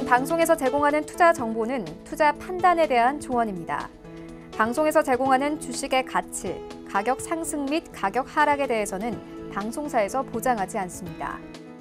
방송에서 제공하는 투자 정보는 투자 판단에 대한 조언입니다. 방송에서 제공하는 주식의 가치, 가격 상승 및 가격 하락에 대해서는 방송사에서 보장하지 않습니다.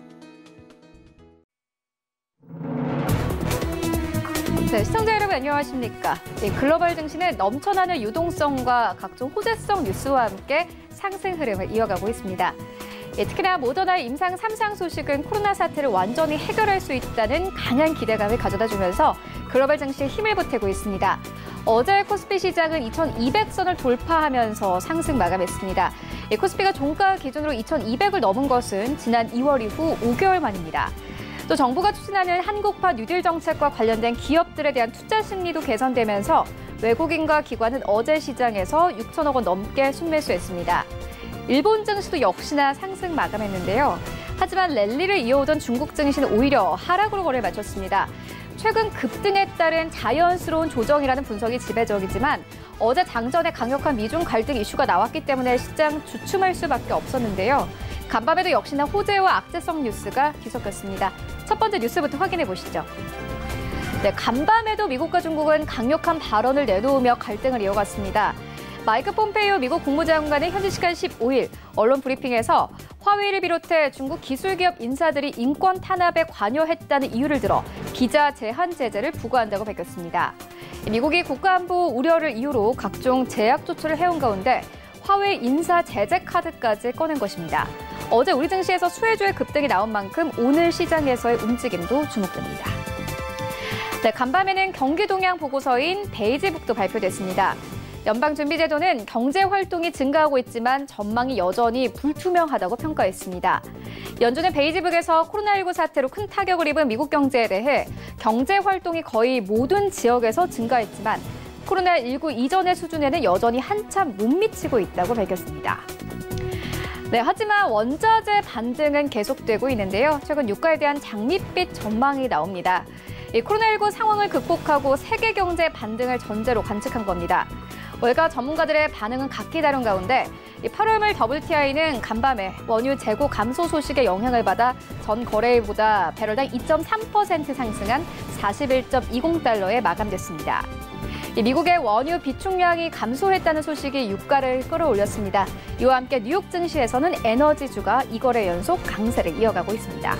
네, 시청자 여러분 안녕하십니까? 글로벌 증시는 넘쳐나는 유동성과 각종 호재성 뉴스와 함께 상승 흐름을 이어가고 있습니다. 특히나 모더나의 임상 3상 소식은 코로나 사태를 완전히 해결할 수 있다는 강한 기대감을 가져다주면서 글로벌 증시에 힘을 보태고 있습니다. 어제 코스피 시장은 2200선을 돌파하면서 상승 마감했습니다. 코스피가 종가 기준으로 2200을 넘은 것은 지난 2월 이후 5개월 만입니다. 또 정부가 추진하는 한국파 뉴딜 정책과 관련된 기업들에 대한 투자 심리도 개선되면서 외국인과 기관은 어제 시장에서 6천억 원 넘게 순매수했습니다. 일본 증시도 역시나 상승 마감했는데요. 하지만 랠리를 이어오던 중국 증시는 오히려 하락으로 거래를 마쳤습니다. 최근 급등에 따른 자연스러운 조정이라는 분석이 지배적이지만 어제 장전에 강력한 미중 갈등 이슈가 나왔기 때문에 시장 주춤할 수밖에 없었는데요. 간밤에도 역시나 호재와 악재성 뉴스가 뒤섞였습니다. 첫 번째 뉴스부터 확인해 보시죠. 네, 간밤에도 미국과 중국은 강력한 발언을 내놓으며 갈등을 이어갔습니다. 마이크 폼페이오 미국 국무장관은 현지 시간 15일 언론 브리핑에서 화웨이를 비롯해 중국 기술기업 인사들이 인권 탄압에 관여했다는 이유를 들어 비자 제한 제재를 부과한다고 밝혔습니다. 미국이 국가안보 우려를 이유로 각종 제약 조치를 해온 가운데 화웨이 인사 제재 카드까지 꺼낸 것입니다. 어제 우리 증시에서 수혜주의 급등이 나온 만큼 오늘 시장에서의 움직임도 주목됩니다. 네, 간밤에는 경기 동향 보고서인 베이지북도 발표됐습니다. 연방준비제도는 경제 활동이 증가하고 있지만 전망이 여전히 불투명하다고 평가했습니다. 연준은 베이지북에서 코로나19 사태로 큰 타격을 입은 미국 경제에 대해 경제 활동이 거의 모든 지역에서 증가했지만 코로나19 이전의 수준에는 여전히 한참 못 미치고 있다고 밝혔습니다. 네, 하지만 원자재 반등은 계속되고 있는데요. 최근 유가에 대한 장밋빛 전망이 나옵니다. 코로나19 상황을 극복하고 세계 경제 반등을 전제로 관측한 겁니다. 월가 전문가들의 반응은 각기 다른 가운데 8월말 WTI는 간밤에 원유 재고 감소 소식의 영향을 받아 전 거래일보다 배럴당 2.3% 상승한 41.20달러에 마감됐습니다. 미국의 원유 비축량이 감소했다는 소식이 유가를 끌어올렸습니다. 이와 함께 뉴욕 증시에서는 에너지주가 2거래 연속 강세를 이어가고 있습니다.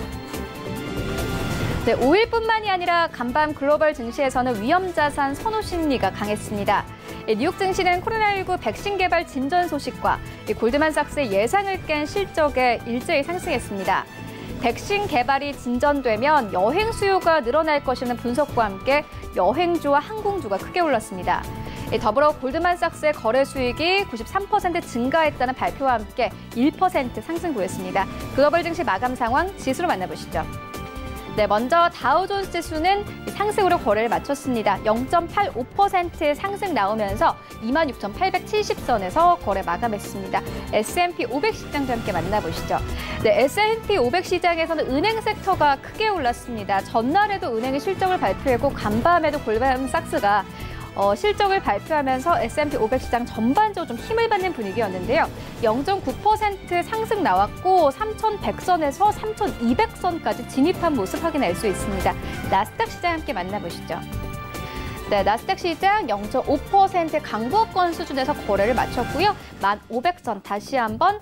네, 5일뿐만이 아니라 간밤 글로벌 증시에서는 위험자산 선호 심리가 강했습니다. 뉴욕 증시는 코로나19 백신 개발 진전 소식과 골드만삭스의 예상을 깬 실적에 일제히 상승했습니다. 백신 개발이 진전되면 여행 수요가 늘어날 것이라는 분석과 함께 여행주와 항공주가 크게 올랐습니다. 더불어 골드만삭스의 거래 수익이 93% 증가했다는 발표와 함께 1% 상승 보였습니다. 글로벌 증시 마감 상황 지수로 만나보시죠. 네, 먼저 다우존스 지수는 상승으로 거래를 마쳤습니다. 0.85% 상승 나오면서 26,870선에서 거래 마감했습니다. S&P 500 시장도 함께 만나보시죠. 네, S&P 500 시장에서는 은행 섹터가 크게 올랐습니다. 전날에도 은행이 실적을 발표했고 간밤에도 골드만삭스가 실적을 발표하면서 S&P 500 시장 전반적으로 좀 힘을 받는 분위기였는데요. 0.9% 상승 나왔고 3,100선에서 3,200선까지 진입한 모습 확인할 수 있습니다. 나스닥 시장 함께 만나보시죠. 네, 나스닥 시장 0.5% 강보권 수준에서 거래를 마쳤고요. 1,500선 다시 한번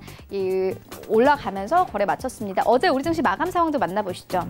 올라가면서 거래 마쳤습니다. 어제 우리 증시 마감 상황도 만나보시죠.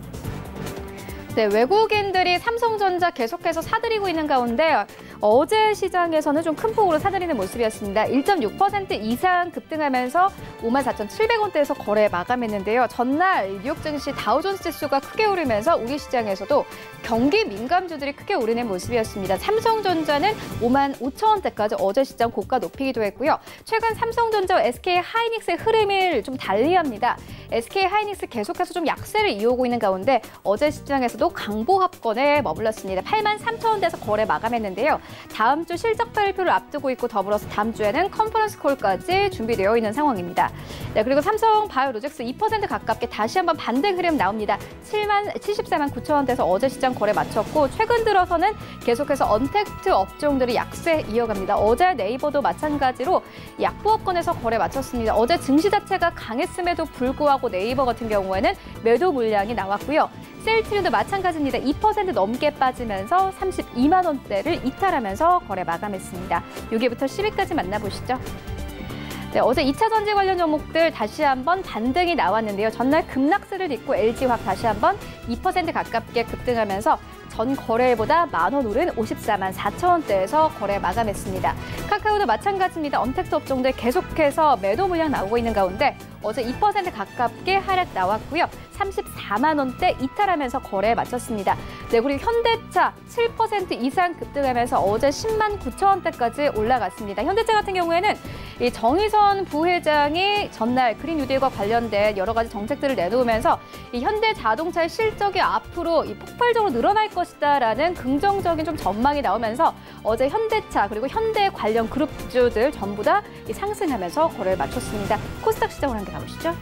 네, 외국인들이 삼성전자 계속해서 사들이고 있는 가운데 어제 시장에서는 좀 큰 폭으로 사들이는 모습이었습니다. 1.6% 이상 급등하면서 54,700원대에서 거래 마감했는데요. 전날 뉴욕 증시 다우존스 지수가 크게 오르면서 우리 시장에서도 경기 민감주들이 크게 오르는 모습이었습니다. 삼성전자는 55,000원대까지 어제 시장 고가 높이기도 했고요. 최근 삼성전자와 SK하이닉스의 흐름을 좀 달리합니다. SK하이닉스 계속해서 좀 약세를 이어오고 있는 가운데 어제 시장에서도 강보합권에 머물렀습니다. 83,000원대에서 거래 마감했는데요. 다음 주 실적 발표를 앞두고 있고 더불어서 다음 주에는 컨퍼런스 콜까지 준비되어 있는 상황입니다. 네, 그리고 삼성 바이오로직스 2% 가깝게 다시 한번 반등 흐름 나옵니다. 74만 9천 원대에서 어제 시장 거래 마쳤고 최근 들어서는 계속해서 언택트 업종들이 약세 이어갑니다. 어제 네이버도 마찬가지로 약보합권에서 거래 마쳤습니다. 어제 증시 자체가 강했음에도 불구하고 네이버 같은 경우에는 매도 물량이 나왔고요. 셀트리온도 마찬가지입니다. 2% 넘게 빠지면서 32만 원대를 이탈하면서 거래 마감했습니다. 6위부터 10위까지 만나보시죠. 네, 어제 2차 전지 관련 종목들 다시 한번 반등이 나왔는데요. 전날 급락세를 딛고 LG화학 다시 한번 2% 가깝게 급등하면서 전 거래일보다 만원 오른 54만 4천 원대에서 거래 마감했습니다. 카카오도 마찬가지입니다. 언택트 업종들 계속해서 매도 물량 나오고 있는 가운데 어제 2% 가깝게 하락 나왔고요. 34만 원대 이탈하면서 거래에 마쳤습니다. 네, 그리고 현대차 7% 이상 급등하면서 어제 10만 9천 원대까지 올라갔습니다. 현대차 같은 경우에는 이 정의선 부회장이 전날 그린 뉴딜과 관련된 여러 가지 정책들을 내놓으면서 이 현대자동차의 실적이 앞으로 이 폭발적으로 늘어날 것이다라는 긍정적인 좀 전망이 나오면서 어제 현대차 그리고 현대 관련 그룹주들 전부 다 상승하면서 거래를 마쳤습니다. 코스닥 시장으로 함께 가보시죠.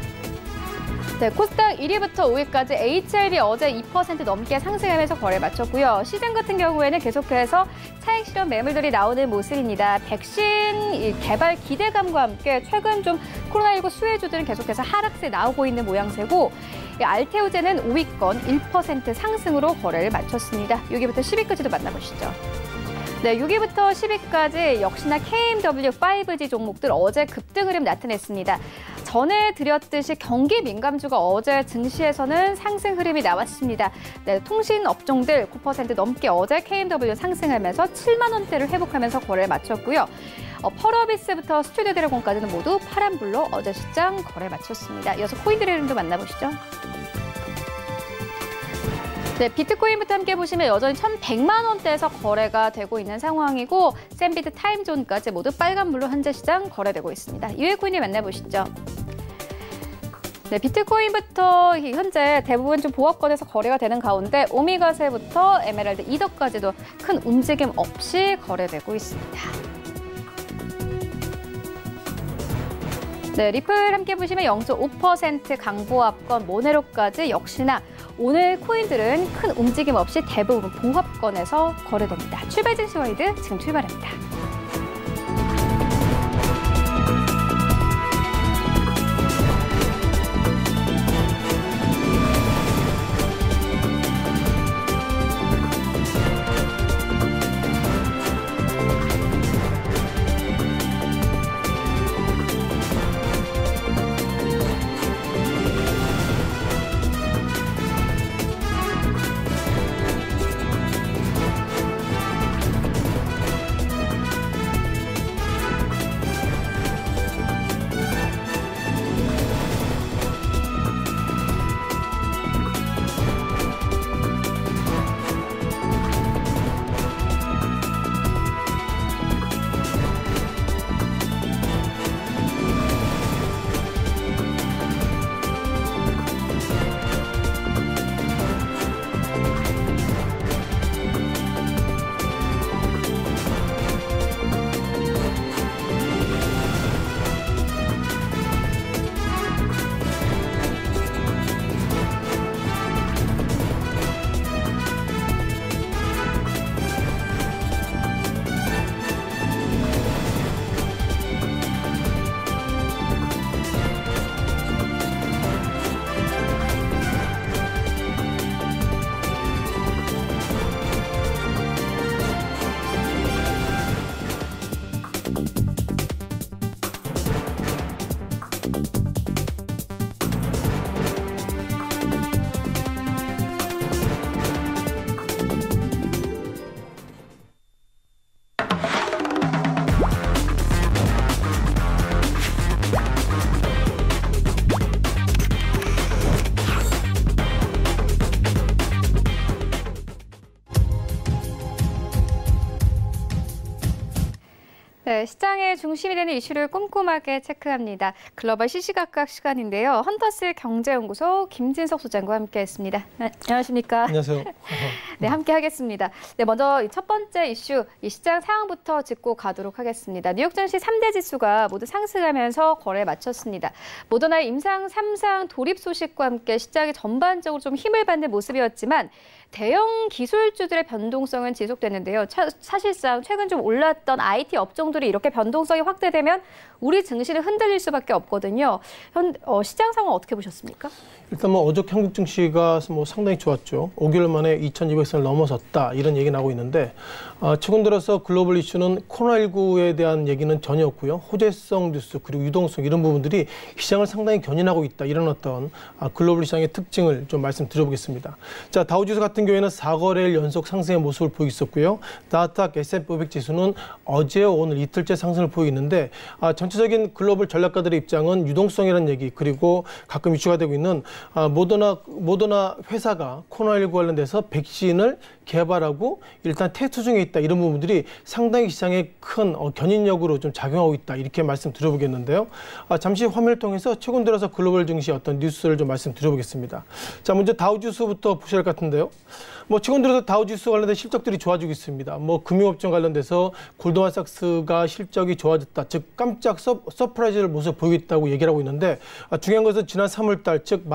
네, 코스닥 1위부터 5위까지 HLB 어제 2% 넘게 상승하면서 거래 마쳤고요. 시장 같은 경우에는 계속해서 차익 실현 매물들이 나오는 모습입니다. 백신 개발 기대감과 함께 최근 좀 코로나19 수혜주들은 계속해서 하락세 나오고 있는 모양새고 알테오제는 5위권 1% 상승으로 거래를 마쳤습니다. 6위부터 10위까지도 만나보시죠. 네, 6위부터 10위까지 역시나 KMW 5G 종목들 어제 급등 흐름 나타냈습니다. 전해드렸듯이 경기 민감주가 어제 증시에서는 상승 흐름이 나왔습니다. 네, 통신 업종들 9% 넘게 어제 KMW 상승하면서 7만 원대를 회복하면서 거래를 마쳤고요. 펄어비스부터 스튜디오 드래곤까지는 모두 파란불로 어제 시장 거래 마쳤습니다. 이어서 코인들의 흐름도 만나보시죠. 네, 비트코인부터 함께 보시면 여전히 1,100만 원대에서 거래가 되고 있는 상황이고 샌비트 타임존까지 모두 빨간불로 현재 시장 거래되고 있습니다. 이외 코인을 만나보시죠. 네, 비트코인부터 현재 대부분 좀 보합권에서 거래가 되는 가운데 오미가세부터 에메랄드 이더까지도 큰 움직임 없이 거래되고 있습니다. 네, 리플 함께 보시면 0.5% 강보합권, 모네로까지 역시나 오늘 코인들은 큰 움직임 없이 대부분 보합권에서 거래됩니다. 출발 증시 와이드 지금 출발합니다. 네, 시장의 중심이 되는 이슈를 꼼꼼하게 체크합니다. 글로벌 시시각각 시간인데요. 헌터스 경제연구소 김진석 소장과 함께했습니다. 안녕하십니까? 안녕하세요. 네, 함께하겠습니다. 네, 먼저 첫 번째 이슈, 이 시장 상황부터 짚고 가도록 하겠습니다. 뉴욕 증시 3대 지수가 모두 상승하면서 거래 마쳤습니다. 모더나 임상 3상 돌입 소식과 함께 시장이 전반적으로 좀 힘을 받는 모습이었지만 대형 기술주들의 변동성은 지속됐는데요. 사실상 최근 좀 올랐던 IT 업종들이 이렇게 변동성이 확대되면 우리 증시는 흔들릴 수밖에 없거든요. 시장 상황 어떻게 보셨습니까? 일단 어저께 한국 증시가 상당히 좋았죠. 5개월 만에 2,200선을 넘어섰다 이런 얘기 나오고 있는데 최근 들어서 글로벌 이슈는 코로나19에 대한 얘기는 전혀 없고요. 호재성 뉴스 그리고 유동성 이런 부분들이 시장을 상당히 견인하고 있다 이런 어떤 글로벌 시장의 특징을 좀 말씀드려보겠습니다. 자, 다우지수 같은 경우에는 4거래일 연속 상승의 모습을 보이고 있었고요. 나스닥 S&P 500 지수는 어제와 오늘 이틀째 상승을 보이고 있는데 전체적인 글로벌 전략가들의 입장은 유동성이라는 얘기 그리고 가끔 이슈가 되고 있는 모더나 회사가 코로나19 관련돼서 백신을 개발하고 일단 테스트 중에 있다 이런 부분들이 상당히 시장에 큰 견인력으로 좀 작용하고 있다 이렇게 말씀드려보겠는데요. 잠시 화면을 통해서 최근 들어서 글로벌 증시 어떤 뉴스를 좀 말씀드려보겠습니다. 자, 먼저 다우지수부터 보셔야 할 것 같은데요. 최근 들어서 다우지수 관련된 실적들이 좋아지고 있습니다. 금융업종 관련돼서 골드만삭스가 실적이 좋아졌다. 즉 깜짝 서프라이즈를 모습 보이고 있다고 얘기를 하고 있는데 중요한 것은 지난 3월 달 즉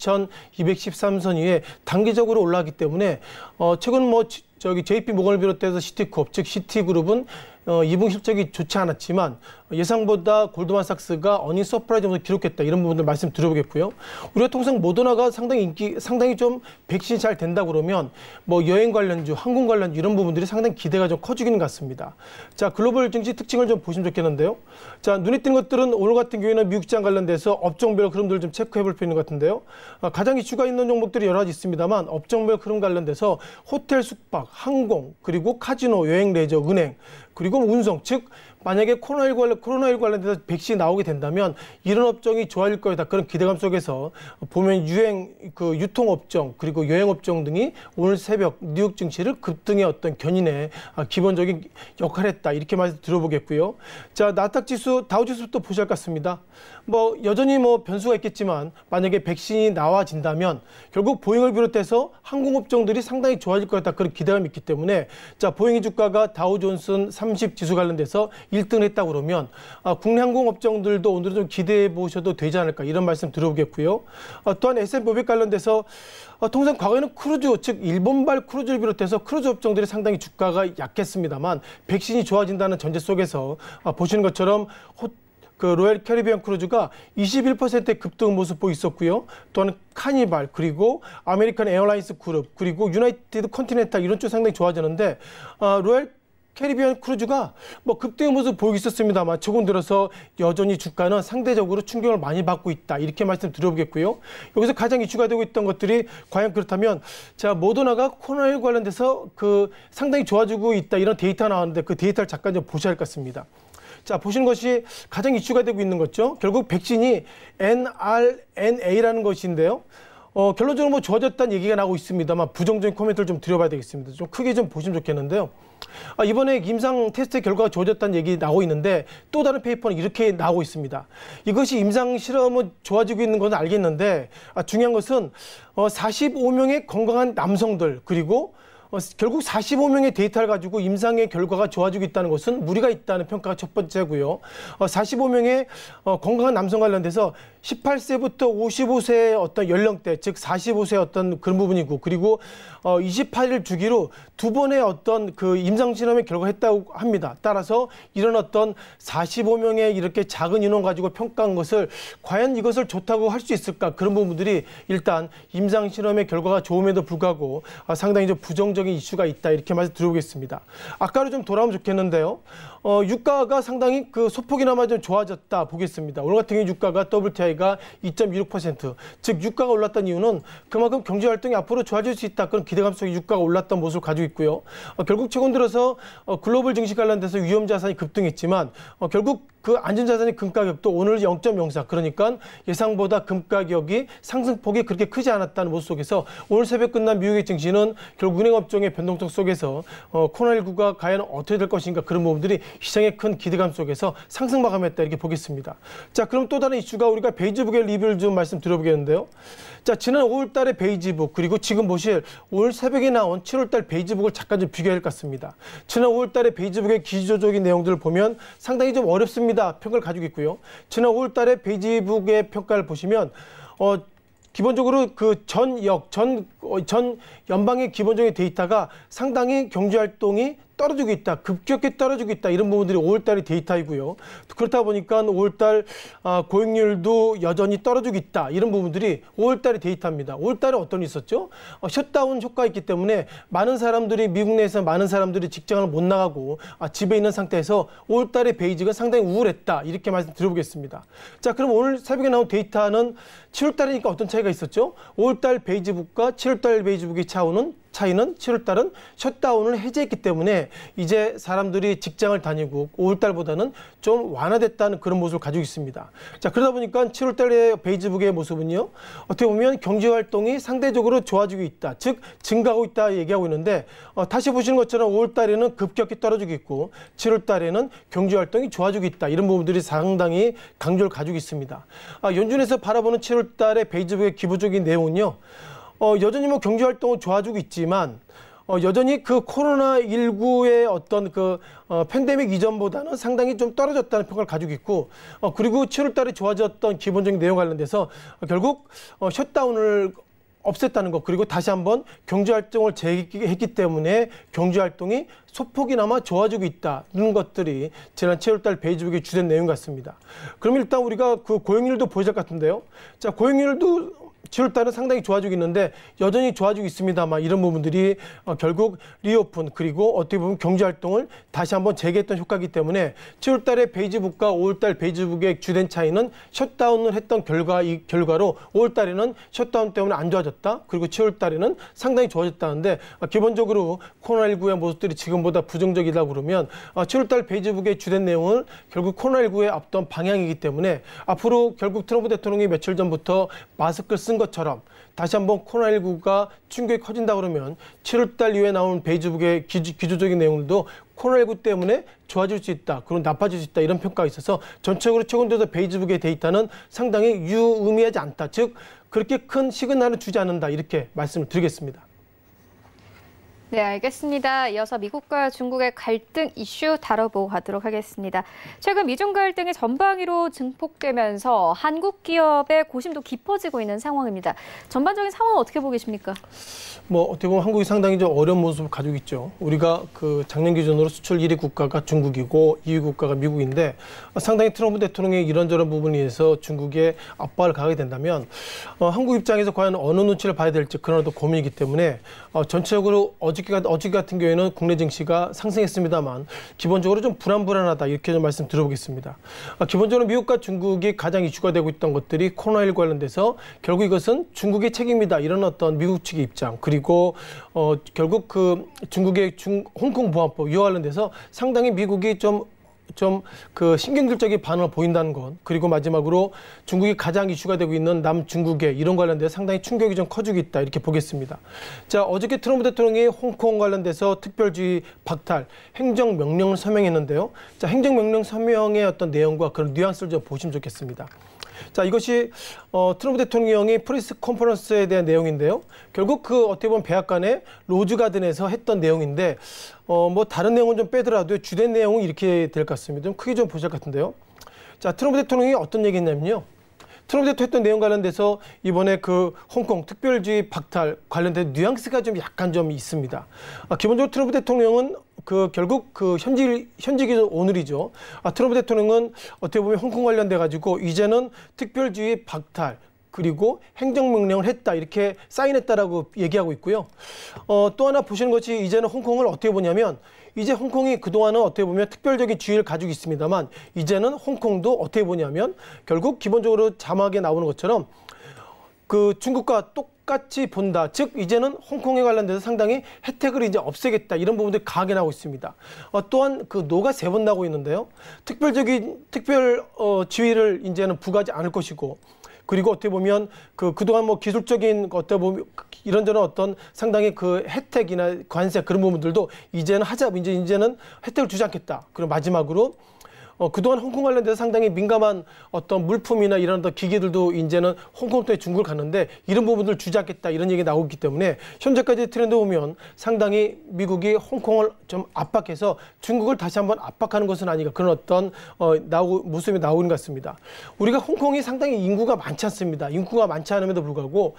18,213선 위에 단기적으로 올라왔기 때문에 최근 JP 모건을 비롯해서 시티콥 즉 시티그룹은 2분기 실적이 좋지 않았지만 예상보다 골드만삭스가 어닝 서프라이즈를 기록했다 이런 부분들 말씀드려보겠고요. 우리가 통상 모더나가 상당히 좀 백신이 잘 된다 그러면 여행 관련주, 항공 관련주 이런 부분들이 상당히 기대가 좀 커지기는 같습니다. 자, 글로벌 증시 특징을 좀 보시면 좋겠는데요. 자, 눈에 띄는 것들은 오늘 같은 경우에는 미국 시장 관련돼서 업종별 흐름들을 좀 체크해 볼 필요 있는 것 같은데요. 가장 이슈가 있는 종목들이 여러 가지 있습니다만 업종별 흐름 관련돼서 호텔, 숙박, 항공, 그리고 카지노, 여행, 레저, 은행, 그리고 운송, 즉 만약에 코로나19 관련돼서 백신이 나오게 된다면 이런 업종이 좋아질 거다. 그런 기대감 속에서 보면 유통업종 그리고 여행업종 등이 오늘 새벽 뉴욕 증시를 급등의 어떤 견인의 기본적인 역할을 했다. 이렇게 말씀드려보겠고요. 자, 나스닥 지수, 다우지수부터 보셔야 할 것 같습니다. 여전히 변수가 있겠지만 만약에 백신이 나와진다면 결국 보잉을 비롯해서 항공업종들이 상당히 좋아질 것 같다. 그런 기대감이 있기 때문에 자, 보잉의 주가가 다우존슨 30 지수 관련돼서 1등을 했다고 그러면 국내 항공업종들도 오늘은 좀 기대해 보셔도 되지 않을까 이런 말씀 드려보겠고요. 또한 S&P 500 관련돼서 통상 과거에는 크루즈, 즉 일본발 크루즈를 비롯해서 크루즈 업종들이 상당히 주가가 약했습니다만 백신이 좋아진다는 전제 속에서 보시는 것처럼 로얄 캐리비안 크루즈가 21%의 급등 모습 보이고 있었고요. 또한 카니발, 그리고 아메리칸 에어라인스 그룹, 그리고 유나이티드 컨티넨탈 이런 쪽 상당히 좋아지는데 로얄 캐리비안 크루즈가 급등의 모습 보이고 있었습니다만 최근 들어서 여전히 주가는 상대적으로 충격을 많이 받고 있다. 이렇게 말씀드려보겠고요. 여기서 가장 이슈가 되고 있던 것들이 과연 그렇다면 자, 모더나가 코로나19 관련돼서 상당히 좋아지고 있다. 이런 데이터가 나왔는데 그 데이터를 잠깐 좀 보셔야 할 것 같습니다. 자, 보시는 것이 가장 이슈가 되고 있는 거죠. 결국 백신이 mRNA라는 것인데요. 결론적으로 좋아졌다는 얘기가 나오고 있습니다만 부정적인 코멘트를 좀 드려봐야 되겠습니다. 좀 크게 좀 보시면 좋겠는데요. 이번에 임상 테스트 결과가 좋아졌다는 얘기 나오고 있는데 또 다른 페이퍼는 이렇게 나오고 있습니다. 이것이 임상 실험은 좋아지고 있는 건 알겠는데 중요한 것은 45명의 건강한 남성들 그리고 결국 45명의 데이터를 가지고 임상의 결과가 좋아지고 있다는 것은 무리가 있다는 평가가 첫 번째고요. 45명의 건강한 남성 관련돼서 18세부터 55세의 어떤 연령대, 즉 45세의 어떤 그런 부분이고, 그리고 28일 주기로 두 번의 어떤 임상 실험의 결과가 했다고 합니다. 따라서 이런 어떤 45명의 이렇게 작은 인원 가지고 평가한 것을 과연 이것을 좋다고 할 수 있을까? 그런 부분들이 일단 임상 실험의 결과가 좋음에도 불구하고 상당히 좀 부정적인 이슈가 있다. 이렇게 말씀드려보겠습니다. 아까로 좀 돌아오면 좋겠는데요. 유가가 상당히 소폭이나마 좀 좋아졌다 보겠습니다. 오늘 같은 경우 유가가 WTI가 2.26%, 즉 유가가 올랐던 이유는 그만큼 경제 활동이 앞으로 좋아질 수 있다. 그런 기대감 속에 유가가 올랐던 모습을 가지고 있고요. 결국 최근 들어서 글로벌 증시 관련돼서 위험 자산이 급등했지만 결국 그 안전자산의 금가격도 오늘 0.04 그러니까 예상보다 금가격이 상승폭이 그렇게 크지 않았다는 모습 속에서 오늘 새벽 끝난 미국의 증시는 결국 은행업종의 변동성 속에서 코로나19가 과연 어떻게 될 것인가 그런 부분들이 시장의 큰 기대감 속에서 상승 마감했다 이렇게 보겠습니다. 자, 그럼 또 다른 이슈가 우리가 베이지북의 리뷰를 좀 말씀드려보겠는데요. 자, 지난 5월 달의 베이지북 그리고 지금 보실 오늘 새벽에 나온 7월 달 베이지북을 잠깐 좀 비교할 것 같습니다. 지난 5월 달의 베이지북의 기조적인 내용들을 보면 상당히 좀 어렵습니다. 평가를 가지고 있고요. 지난 5월 달에 베이지북의 평가를 보시면 기본적으로 그 전 연방의 기본적인 데이터가 상당히 경제 활동이 떨어지고 있다, 급격히 떨어지고 있다 이런 부분들이 5월달의 데이터이고요. 그렇다 보니까 5월달 고용률도 여전히 떨어지고 있다 이런 부분들이 5월달의 데이터입니다. 5월달에 어떤 일이 있었죠? 셧다운 효과가 있기 때문에 많은 사람들이 미국 내에서 많은 사람들이 직장을 못 나가고 집에 있는 상태에서 5월달의 베이직은 상당히 우울했다 이렇게 말씀드려보겠습니다. 자, 그럼 오늘 새벽에 나온 데이터는 7월달이니까 어떤 차이가 있었죠? 5월달 베이지북과 7월달 베이지북의 차이는 7월달은 셧다운을 해제했기 때문에 이제 사람들이 직장을 다니고 5월달보다는 좀 완화됐다는 그런 모습을 가지고 있습니다. 자, 그러다 보니까 7월달의 베이지북의 모습은요. 어떻게 보면 경제활동이 상대적으로 좋아지고 있다. 즉 증가하고 있다 얘기하고 있는데 다시 보시는 것처럼 5월달에는 급격히 떨어지고 있고 7월달에는 경제활동이 좋아지고 있다. 이런 부분들이 상당히 강조를 가지고 있습니다. 연준에서 바라보는 7월달의 베이지북의 기본적인 내용은요. 여전히 뭐 경제활동은 좋아지고 있지만 여전히 그 코로나19의 어떤 그 팬데믹 이전보다는 상당히 좀 떨어졌다는 평가를 가지고 있고 그리고 7월 달에 좋아졌던 기본적인 내용 관련돼서 결국 셧다운을 없앴다는 것 그리고 다시 한번 경제활동을 재개했기 때문에 경제활동이 소폭이나마 좋아지고 있다는 것들이 지난 7월 달 베이지북의 주된 내용 같습니다. 그럼 일단 우리가 그 고용률도 보셔야 할 것 같은데요. 자, 고용률도 7월 달은 상당히 좋아지고 있는데 여전히 좋아지고 있습니다만 이런 부분들이 결국 리오픈 그리고 어떻게 보면 경제활동을 다시 한번 재개했던 효과이기 때문에 7월 달에 베이지북과 5월 달 베이지북의 주된 차이는 셧다운을 했던 결과로 5월 달에는 셧다운 때문에 안 좋아졌다. 그리고 7월 달에는 상당히 좋아졌다는데 기본적으로 코로나19의 모습들이 지금보다 부정적이다 그러면 7월 달 베이지북의 주된 내용은 결국 코로나19의 어떤 방향이기 때문에 앞으로 결국 트럼프 대통령이 며칠 전부터 마스크를 쓴 것처럼 다시 한번 코로나19가 충격이 커진다 그러면 7월 달 이후에 나온 베이지북의 기조적인 내용들도 코로나19 때문에 좋아질 수 있다, 그리고 나빠질 수 있다 이런 평가가 있어서 전체적으로 최근 들어서 베이지북의 데이터는 상당히 유의미하지 않다. 즉 그렇게 큰 시그널을 주지 않는다 이렇게 말씀을 드리겠습니다. 네, 알겠습니다. 이어서 미국과 중국의 갈등 이슈 다뤄보고 가도록 하겠습니다. 최근 미중 갈등이 전방위로 증폭되면서 한국 기업의 고심도 깊어지고 있는 상황입니다. 전반적인 상황은 어떻게 보고 계십니까? 어떻게 보면 한국이 상당히 좀 어려운 모습을 가지고 있죠. 우리가 그 작년 기준으로 수출 1위 국가가 중국이고 2위 국가가 미국인데 상당히 트럼프 대통령의 이런저런 부분에 의해서 중국에 압박을 가하게 된다면 한국 입장에서 과연 어느 눈치를 봐야 될지 그런 어떤 고민이기 때문에 전체적으로 어저께 같은 경우에는 국내 증시가 상승했습니다만 기본적으로 좀 불안하다 이렇게 좀 말씀 드려보겠습니다. 기본적으로 미국과 중국이 가장 이슈가 되고 있던 것들이 코로나19 관련돼서 결국 이것은 중국의 책임이다 이런 어떤 미국 측의 입장 그리고 결국 그 중국의 홍콩 보안법 이와 관련돼서 상당히 미국이 좀 그 신경질적인 반응을 보인다는 것 그리고 마지막으로 중국이 가장 이슈가 되고 있는 남중국해 이런 관련돼서 상당히 충격이 좀 커지고 있다 이렇게 보겠습니다. 자, 어저께 트럼프 대통령이 홍콩 관련돼서 특별주의 박탈 행정명령을 서명했는데요. 자, 행정명령 서명의 어떤 내용과 그런 뉘앙스를 좀 보시면 좋겠습니다. 자, 이것이 트럼프 대통령이 프레스 컨퍼런스에 대한 내용인데요. 결국 그 어떻게 보면 백악관의 로즈가든에서 했던 내용인데 다른 내용은 좀 빼더라도 주된 내용은 이렇게 될 것 같습니다. 좀 크게 좀 보실 것 같은데요. 자, 트럼프 대통령이 어떤 얘기 했냐면요. 트럼프 대통령 했던 내용 관련돼서 이번에 그 홍콩 특별주의 박탈 관련된 뉘앙스가 좀 약간 좀 있습니다. 기본적으로 트럼프 대통령은 결국 현지 기준 오늘이죠. 트럼프 대통령은 어떻게 보면 홍콩 관련돼 가지고 이제는 특별주의 박탈 그리고 행정명령을 했다 이렇게 사인했다라고 얘기하고 있고요. 또 하나 보시는 것이 이제는 홍콩을 어떻게 보냐면 이제 홍콩이 그동안은 어떻게 보면 특별적인 주의를 가지고 있습니다만 이제는 홍콩도 어떻게 보냐면 결국 기본적으로 자막에 나오는 것처럼 그 중국과 똑같이 본다. 즉 이제는 홍콩에 관련돼서 상당히 혜택을 이제 없애겠다. 이런 부분들이 강하게 나오고 있습니다. 또한 그 노가 3번 나오고 있는데요. 특별 지위를 이제는 부과하지 않을 것이고, 그리고 어떻게 보면 그동안 뭐 기술적인 어떻게 보면 이런저런 어떤 상당히 그 혜택이나 관세 그런 부분들도 이제는 이제는 혜택을 주지 않겠다. 그리고 마지막으로 그동안 홍콩 관련돼서 상당히 민감한 어떤 물품이나 이런 어떤 기기들도 이제는 홍콩 또해 중국을 갔는데 이런 부분들을 주지 않겠다 이런 얘기가 나오고 있기 때문에 현재까지 트렌드 보면 상당히 미국이 홍콩을 좀 압박해서 중국을 다시 한번 압박하는 것은 아닌가 그런 어떤 모습이 나오는 것 같습니다. 우리가 홍콩이 상당히 인구가 많지 않습니다. 인구가 많지 않음에도 불구하고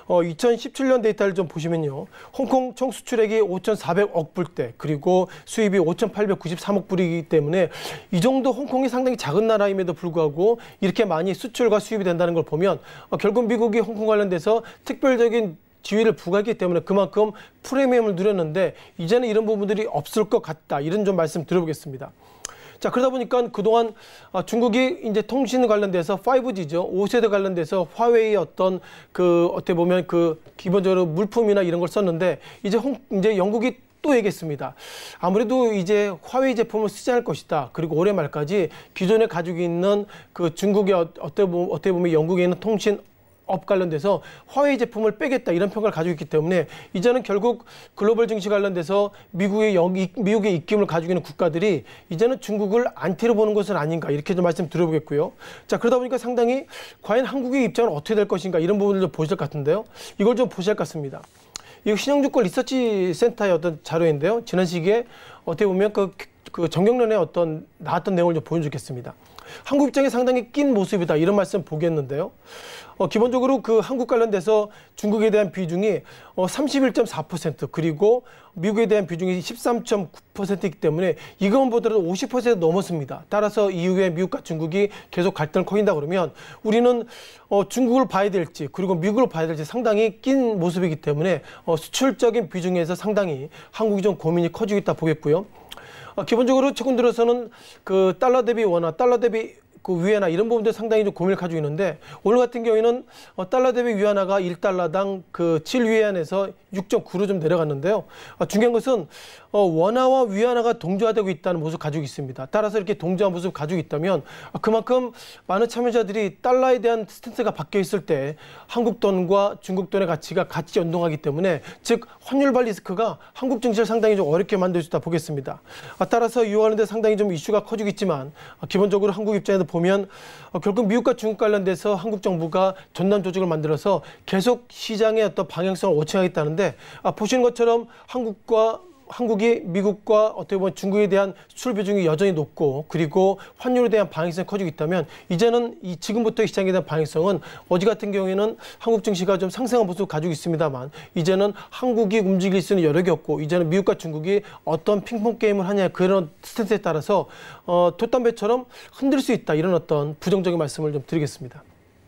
2017년 데이터를 좀 보시면요. 홍콩 총 수출액이 5,400억 불대 그리고 수입이 5,893억 불이기 때문에 이 정도 홍콩이 상당히 작은 나라임에도 불구하고 이렇게 많이 수출과 수입이 된다는 걸 보면 결국 미국이 홍콩 관련돼서 특별적인 지위를 부과했기 때문에 그만큼 프리미엄을 누렸는데 이제는 이런 부분들이 없을 것 같다. 이런 좀 말씀 드려보겠습니다. 자, 그러다 보니까 그동안 중국이 이제 통신 관련돼서 5G죠. 5세대 관련돼서 화웨이의 어떤 어떻게 보면 기본적으로 물품이나 이런 걸 썼는데 이제 영국이 또 얘기했습니다. 아무래도 이제 화웨이 제품을 쓰지 않을 것이다. 그리고 올해 말까지 기존에 가지고 있는 중국의 어떻게 보면 영국에 있는 통신업 관련돼서 화웨이 제품을 빼겠다 이런 평가를 가지고 있기 때문에 이제는 결국 글로벌 증시 관련돼서 미국의 입김을 가지고 있는 국가들이 이제는 중국을 안티로 보는 것은 아닌가 이렇게 좀 말씀 드려보겠고요. 자, 그러다 보니까 상당히 과연 한국의 입장은 어떻게 될 것인가 이런 부분을 좀 보실 것 같은데요. 이걸 좀 보실 것 같습니다. 이거 신영주권 리서치 센터의 어떤 자료인데요. 지난 시기에 어떻게 보면 정경련의 나왔던 내용을 좀 보여주겠습니다. 한국 입장에 상당히 낀 모습이다 이런 말씀 보겠는데요. 기본적으로 한국 관련돼서 중국에 대한 비중이 31.4% 그리고 미국에 대한 비중이 13.9%이기 때문에 이것보다도 50% 넘었습니다. 따라서 이후에 미국과 중국이 계속 갈등을 커진다 그러면 우리는 중국을 봐야 될지 그리고 미국을 봐야 될지 상당히 낀 모습이기 때문에 수출적인 비중에서 상당히 한국이 좀 고민이 커지고 있다 보겠고요. 기본적으로 최근 들어서는 달러 대비 원화, 달러 대비 위안화 이런 부분들 상당히 좀 고민을 가지고 있는데 오늘 같은 경우에는 달러 대비 위안화가 1달러당 7위안에서 6.9로 좀 내려갔는데요. 중요한 것은 원화와 위안화가 동조화되고 있다는 모습을 가지고 있습니다. 따라서 이렇게 동조한 모습을 가지고 있다면 그만큼 많은 참여자들이 달러에 대한 스탠스가 바뀌어 있을 때 한국 돈과 중국 돈의 가치가 같이 연동하기 때문에 즉 환율발 리스크가 한국 증시를 상당히 좀 어렵게 만들 수 있다 보겠습니다. 따라서 이와는 데 상당히 좀 이슈가 커지고 있지만 기본적으로 한국 입장에서 보면 결국 미국과 중국 관련돼서 한국 정부가 전담 조직을 만들어서 계속 시장의 어떤 방향성을 워칭하겠다는데 보시는 것처럼 한국이 미국과 어떻게 보면 중국에 대한 수출 비중이 여전히 높고 그리고 환율에 대한 방향성이 커지고 있다면 이제는 지금부터 시장에 대한 방향성은 어제 같은 경우에는 한국 증시가 좀 상승한 모습을 가지고 있습니다만 이제는 한국이 움직일 수 있는 여력이 없고 이제는 미국과 중국이 어떤 핑퐁 게임을 하냐 그런 스탠스에 따라서 돛담배처럼 흔들 수 있다 이런 어떤 부정적인 말씀을 좀 드리겠습니다.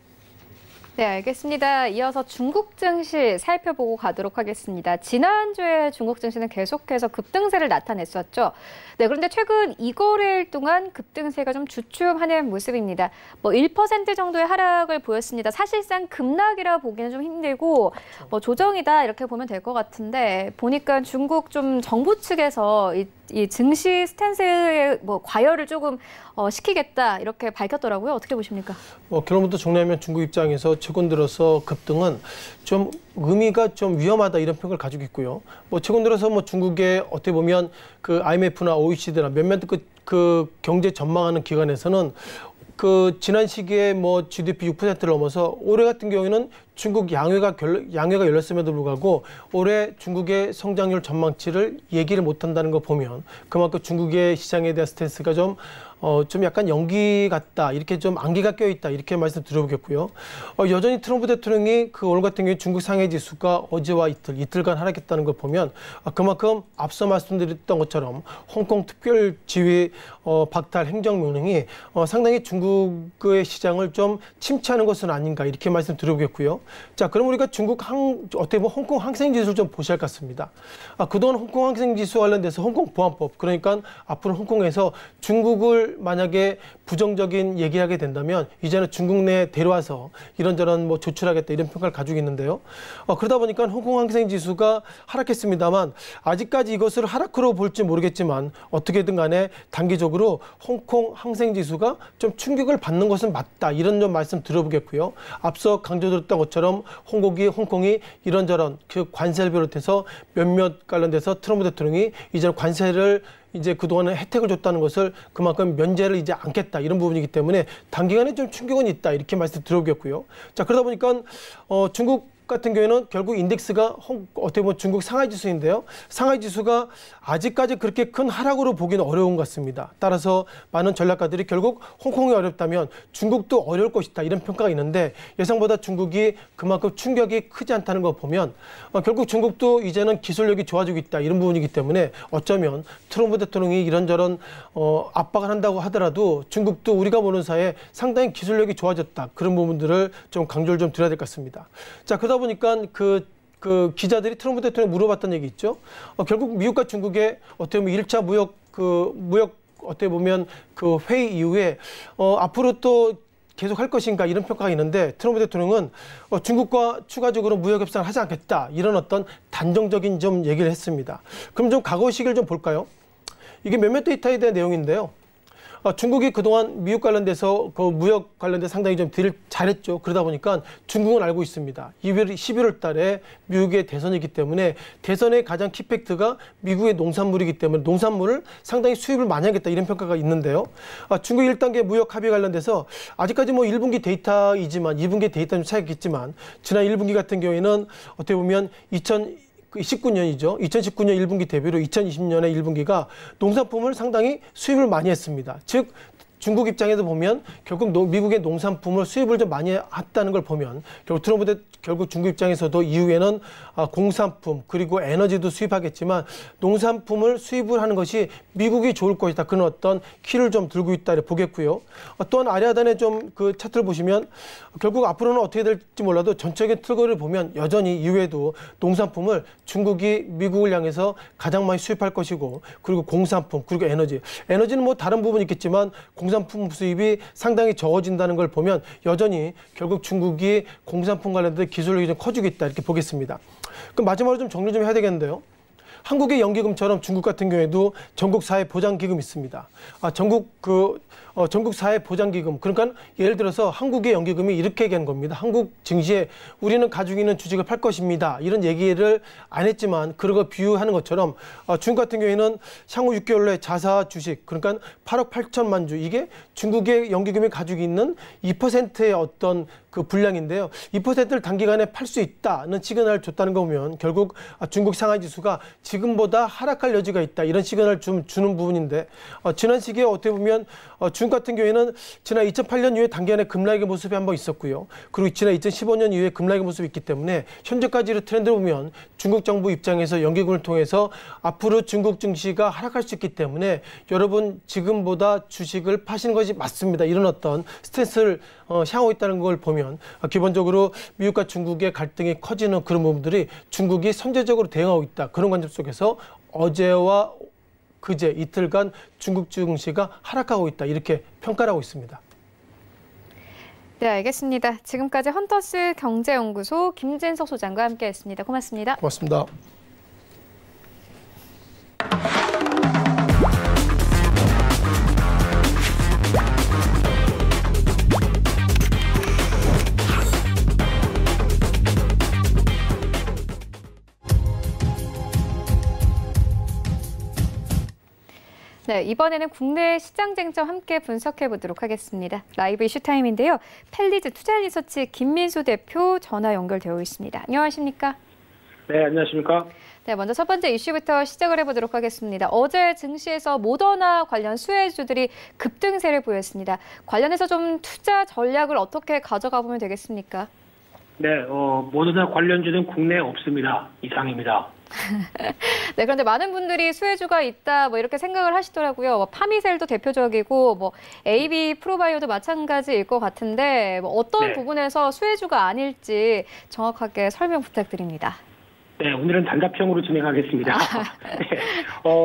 네, 알겠습니다. 이어서 중국 증시 살펴보고 가도록 하겠습니다. 지난주에 중국 증시는 계속해서 급등세를 나타냈었죠. 네, 그런데 최근 2거래일 동안 급등세가 좀 주춤하는 모습입니다. 1% 정도의 하락을 보였습니다. 사실상 급락이라 보기는 좀 힘들고 조정이다 이렇게 보면 될 것 같은데 보니까 중국 좀 정부 측에서 이 증시 스탠스의 과열을 조금 시키겠다 이렇게 밝혔더라고요. 어떻게 보십니까? 결론부터 정리하면 중국 입장에서 최근 들어서 급등은 좀 의미가 좀 위험하다 이런 평가를 가지고 있고요. 최근 들어서 중국의 어떻게 보면 IMF나 OECD나 몇몇 경제 전망하는 기관에서는 지난 시기에 GDP 6%를 넘어서 올해 같은 경우에는 중국 양회가 열렸음에도 불구하고 올해 중국의 성장률 전망치를 얘기를 못한다는 거 보면 그만큼 중국의 시장에 대한 스탠스가 좀 약간 연기 같다 이렇게 좀 안개가 껴있다 이렇게 말씀 드려보겠고요. 여전히 트럼프 대통령이 오늘 같은 경우에 중국 상해 지수가 어제와 이틀간 하락했다는 걸 보면 그만큼 앞서 말씀드렸던 것처럼 홍콩 특별 지위 박탈 행정명령이 상당히 중국의 시장을 좀 침체하는 것은 아닌가 이렇게 말씀 드려보겠고요. 자, 그럼 우리가 어떻게 보면 홍콩 항생지수를 좀 보셔야 할 것 같습니다. 그동안 홍콩 항생지수 관련돼서 홍콩 보안법, 그러니까 앞으로 홍콩에서 중국을 중국을 만약에 부정적인 얘기하게 된다면 이제는 중국 내에 데려와서 이런저런 뭐 조출하겠다 이런 평가를 가지고 있는데요. 그러다 보니까 홍콩 항생 지수가 하락했습니다만 아직까지 이것을 하락으로 볼지 모르겠지만 어떻게든 간에 단기적으로 홍콩 항생 지수가 좀 충격을 받는 것은 맞다. 이런 좀 말씀 드려보겠고요. 앞서 강조드렸던 것처럼 홍콩이 이런저런 그 관세를 비롯해서 몇몇 관련돼서 트럼프 대통령이 이제 관세를 이제 그동안에 혜택을 줬다는 것을 그만큼 면제를 이제 않겠다 이런 부분이기 때문에 단기간에 좀 충격은 있다 이렇게 말씀 드려보겠고요. 자, 그러다 보니까 중국 같은 경우에는 결국 인덱스가 어떻게 보면 중국 상하이 지수인데요. 상하이 지수가 아직까지 그렇게 큰 하락으로 보기는 어려운 것 같습니다. 따라서 많은 전략가들이 결국 홍콩이 어렵다면 중국도 어려울 것이다 이런 평가가 있는데 예상보다 중국이 그만큼 충격이 크지 않다는 거 보면 결국 중국도 이제는 기술력이 좋아지고 있다 이런 부분이기 때문에 어쩌면 트럼프 대통령이 이런저런 압박을 한다고 하더라도 중국도 우리가 보는 사이에 상당히 기술력이 좋아졌다 그런 부분들을 좀 강조를 좀 드려야 될 것 같습니다. 자, 그러다 보니까 그 기자들이 트럼프 대통령이 물어봤던 얘기 있죠. 결국 미국과 중국의 어떻게 보면 1차 무역 어떻게 보면 그 회의 이후에 앞으로 또 계속 할 것인가 이런 평가가 있는데 트럼프 대통령은 중국과 추가적으로 무역 협상을 하지 않겠다 이런 어떤 단정적인 좀 얘기를 했습니다. 그럼 좀 과거 시기를 좀 볼까요? 이게 몇몇 데이터에 대한 내용인데요. 중국이 그동안 미국 관련돼서 그 무역 관련돼서 상당히 좀 딜을 잘했죠. 그러다 보니까 중국은 알고 있습니다. 11월 달에 미국의 대선이기 때문에 대선의 가장 키팩트가 미국의 농산물이기 때문에 농산물을 상당히 수입을 많이 하겠다 이런 평가가 있는데요. 중국 1단계 무역 합의 관련돼서 아직까지 뭐 1분기 데이터이지만 2분기 데이터는 차이가 있지만 지난 1분기 같은 경우에는 어떻게 보면 2019년이죠. 2019년 1분기 대비로 2020년의 1분기가 농산품을 상당히 수입을 많이 했습니다. 즉 중국 입장에서 보면 결국 미국의 농산품을 수입을 좀 많이 했다는 걸 보면 결국 중국 입장에서도 이후에는 공산품 그리고 에너지도 수입하겠지만 농산품을 수입을 하는 것이 미국이 좋을 것이다. 그런 어떤 키를 좀 들고 있다 보겠고요. 또한 아래 하단에 좀 그 차트를 보시면 결국 앞으로는 어떻게 될지 몰라도 전체적인 틀거리를 보면 여전히 이후에도 농산품을 중국이 미국을 향해서 가장 많이 수입할 것이고 그리고 공산품 그리고 에너지는 뭐 다른 부분이 있겠지만 공산품 수입이 상당히 적어진다는 걸 보면 여전히 결국 중국이 공산품 관련된 기술력이 좀 커지고 있다 이렇게 보겠습니다. 그럼 마지막으로 좀 정리 좀 해야 되겠는데요. 한국의 연기금처럼 중국 같은 경우에도 전국사회보장기금이 있습니다. 전국사회보장기금. 그러니까 예를 들어서 한국의 연기금이 이렇게 얘기하는 겁니다. 한국 증시에 우리는 가지고 있는 주식을 팔 것입니다. 이런 얘기를 안 했지만 그런 거 비유하는 것처럼 중국 같은 경우에는 향후 6개월 내에 자사 주식 그러니까 8억 8천만 주 이게 중국의 연기금이 가지고 있는 2%의 어떤 그 분량인데요. 2%를 단기간에 팔 수 있다는 시그널을 줬다는 거 보면 결국 중국 상하이 지수가 지금보다 하락할 여지가 있다. 이런 시그널을 좀 주는 부분인데 지난 시기에 어떻게 보면 중국 같은 경우에는 지난 2008년 이후에 단기간에 급락의 모습이 한번 있었고요. 그리고 지난 2015년 이후에 급락의 모습이 있기 때문에 현재까지의 트렌드를 보면 중국 정부 입장에서 연기금을 통해서 앞으로 중국 증시가 하락할 수 있기 때문에 여러분 지금보다 주식을 파시는 것이 맞습니다. 이런 어떤 스탠스를 향하고 있다는 걸 보면 기본적으로 미국과 중국의 갈등이 커지는 그런 부분들이 중국이 선제적으로 대응하고 있다. 그런 관점 속에서 어제와 그제 이틀간 중국 증시가 하락하고 있다. 이렇게 평가를 하고 있습니다. 네, 알겠습니다. 지금까지 헌터스 경제연구소 김진석 소장과 함께했습니다. 고맙습니다. 고맙습니다. 네, 이번에는 국내 시장 쟁점 함께 분석해 보도록 하겠습니다. 라이브 이슈 타임인데요. 펠리즈 투자리서치 김민수 대표 전화 연결되어 있습니다. 안녕하십니까? 네, 안녕하십니까? 네, 먼저 첫 번째 이슈부터 시작을 해보도록 하겠습니다. 어제 증시에서 모더나 관련 수혜주들이 급등세를 보였습니다. 관련해서 좀 투자 전략을 어떻게 가져가 보면 되겠습니까? 네, 모더나 관련주는 국내에 없습니다. 이상입니다. 네, 그런데 많은 분들이 수혜주가 있다 뭐 이렇게 생각을 하시더라고요. 파미셀도 대표적이고 뭐 AB 프로바이오도 마찬가지일 것 같은데 뭐 어떤 부분에서 수혜주가 아닐지 정확하게 설명 부탁드립니다. 네, 오늘은 단답형으로 진행하겠습니다. 네,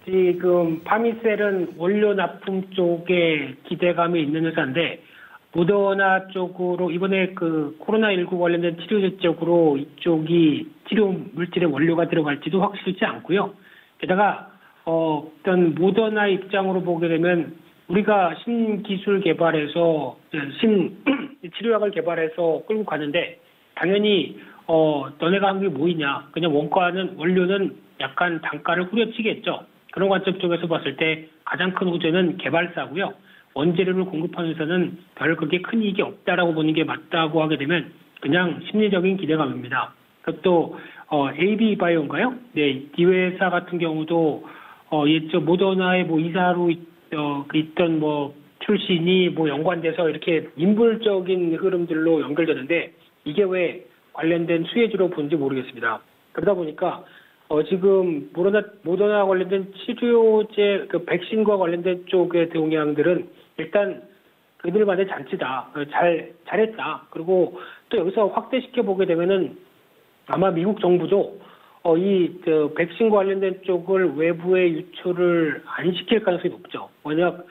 지금 파미셀은 원료 납품 쪽에 기대감이 있는 회사인데 모더나 쪽으로 이번에 그 코로나19 관련된 치료제 쪽으로 이쪽이 치료 물질의 원료가 들어갈지도 확실치 않고요. 게다가 어떤 모더나 입장으로 보게 되면 우리가 신기술 개발해서 치료약을 개발해서 끌고 가는데 당연히 너네가 한 게 뭐이냐, 그냥 원료는 약간 단가를 후려치겠죠. 그런 관점 쪽에서 봤을 때 가장 큰 호재는 개발사고요. 원재료를 공급하는 회사는 별 그렇게 큰 이익이 없다라고 보는 게 맞다고 하게 되면 그냥 심리적인 기대감입니다. 또 AB 바이오인가요? 네, 이 회사 같은 경우도 모더나의 이사로 있던 출신이 연관돼서 이렇게 인물적인 흐름들로 연결되는데 이게 왜 관련된 수혜주로 본지 모르겠습니다. 그러다 보니까 지금 모더나 관련된 치료제, 백신과 관련된 쪽의 동향들은 일단 그들만의 잔치다. 잘했다. 그리고 또 여기서 확대시켜 보게 되면은 아마 미국 정부도 백신 관련된 쪽을 외부에 유출을 안 시킬 가능성이 높죠. 만약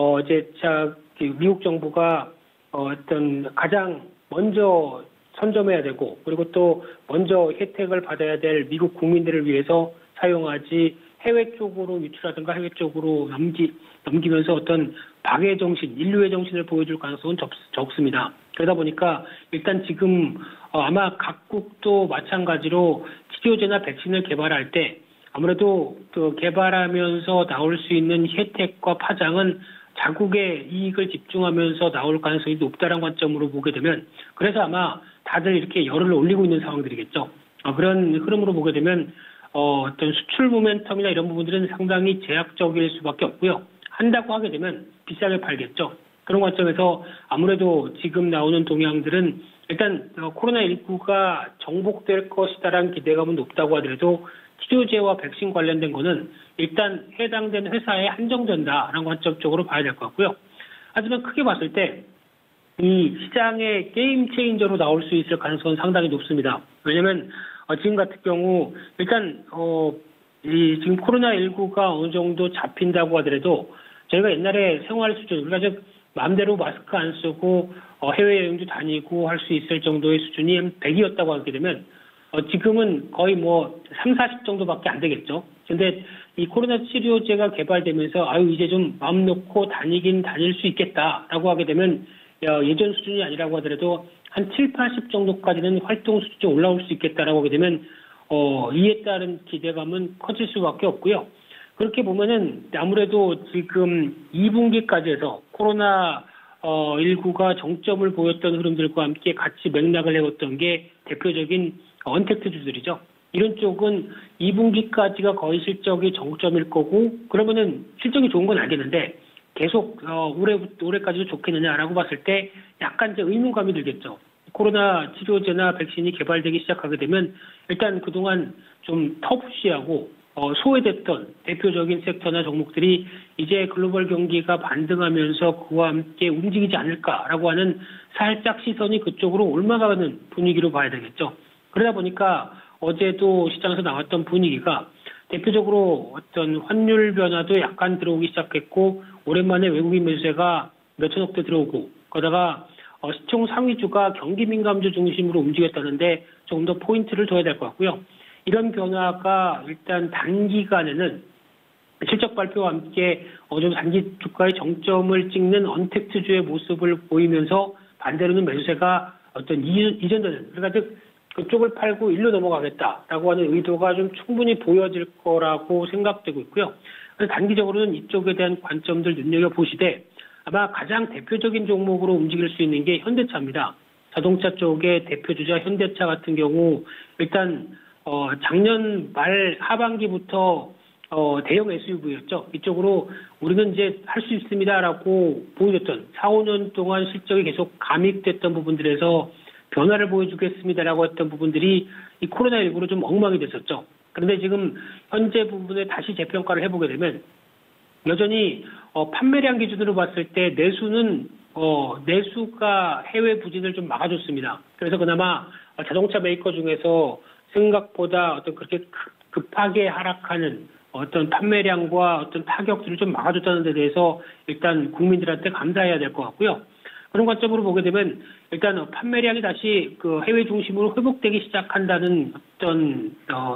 미국 정부가 가장 먼저 선점해야 되고 그리고 또 먼저 혜택을 받아야 될 미국 국민들을 위해서 사용하지 해외 쪽으로 유출하든가 해외 쪽으로 넘기면서 어떤 박의 정신, 인류의 정신을 보여줄 가능성은 적습니다. 그러다 보니까 일단 지금 아마 각국도 마찬가지로 치료제나 백신을 개발할 때 아무래도 개발하면서 나올 수 있는 혜택과 파장은 자국의 이익을 집중하면서 나올 가능성이 높다는 관점으로 보게 되면 그래서 아마 다들 이렇게 열을 올리고 있는 상황들이겠죠. 그런 흐름으로 보게 되면 어떤 수출 모멘텀이나 이런 부분들은 상당히 제약적일 수밖에 없고요. 한다고 하게 되면 비싸게 팔겠죠. 그런 관점에서 아무래도 지금 나오는 동향들은 일단 코로나19가 정복될 것이다라는 기대감은 높다고 하더라도 치료제와 백신 관련된 거는 일단 해당된 회사에 한정된다라는 관점 쪽으로 봐야 될 것 같고요. 하지만 크게 봤을 때 이 시장의 게임 체인저로 나올 수 있을 가능성은 상당히 높습니다. 왜냐하면 지금 같은 경우 일단 지금 코로나19가 어느 정도 잡힌다고 하더라도 저희가 옛날에 생활 수준, 우리가 즉 마음대로 마스크 안 쓰고 해외여행도 다니고 할 수 있을 정도의 수준이 100이었다고 하게 되면 지금은 거의 3, 40 정도밖에 안 되겠죠. 근데 이 코로나 치료제가 개발되면서 이제 좀 마음 놓고 다닐 수 있겠다라고 하게 되면 예전 수준이 아니라고 하더라도 한 7, 80 정도까지는 활동 수준이 올라올 수 있겠다라고 하게 되면 이에 따른 기대감은 커질 수밖에 없고요. 그렇게 보면은 아무래도 지금 2분기까지 해서 코로나19가 정점을 보였던 흐름들과 함께 같이 맥락을 해왔던 게 대표적인 언택트주들이죠. 이런 쪽은 2분기까지가 거의 실적이 정점일 거고 그러면은 실적이 좋은 건 알겠는데 계속 올해까지도 좋겠느냐라고 봤을 때 약간 이제 의문감이 들겠죠. 코로나 치료제나 백신이 개발되기 시작하게 되면 일단 그동안 좀 터프시하고 소외됐던 대표적인 섹터나 종목들이 이제 글로벌 경기가 반등하면서 그와 함께 움직이지 않을까라고 하는 살짝 시선이 그쪽으로 올라가는 분위기로 봐야 되겠죠. 그러다 보니까 어제도 시장에서 나왔던 분위기가 대표적으로 어떤 환율 변화도 약간 들어오기 시작했고 오랜만에 외국인 매수세가 몇천억 대 들어오고 그러다가 시총 상위주가 경기 민감주 중심으로 움직였다는데 조금 더 포인트를 둬야 될 것 같고요. 이런 변화가 일단 단기간에는 실적 발표와 함께 좀 단기 주가의 정점을 찍는 언택트주의 모습을 보이면서 반대로는 매수세가 어떤 이전되는 그러니까 즉 그쪽을 팔고 일로 넘어가겠다라고 하는 의도가 좀 충분히 보여질 거라고 생각되고 있고요. 그래서 단기적으로는 이쪽에 대한 관점들 눈여겨보시되 아마 가장 대표적인 종목으로 움직일 수 있는 게 현대차입니다. 자동차 쪽의 대표주자 현대차 같은 경우 일단 작년 말 하반기부터 대형 SUV였죠. 이쪽으로 우리는 이제 할 수 있습니다라고 보여줬던 4, 5년 동안 실적이 계속 감입됐던 부분들에서 변화를 보여주겠습니다라고 했던 부분들이 이 코로나19로 좀 엉망이 됐었죠. 그런데 지금 현재 부분에 다시 재평가를 해보게 되면 여전히 판매량 기준으로 봤을 때 내수가 해외 부진을 좀 막아줬습니다. 그래서 그나마 자동차 메이커 중에서 생각보다 어떤 그렇게 급하게 하락하는 어떤 판매량과 어떤 타격들을 좀 막아줬다는 데 대해서 일단 국민들한테 감사해야 될 것 같고요. 그런 관점으로 보게 되면 일단 판매량이 다시 그 해외 중심으로 회복되기 시작한다는 어떤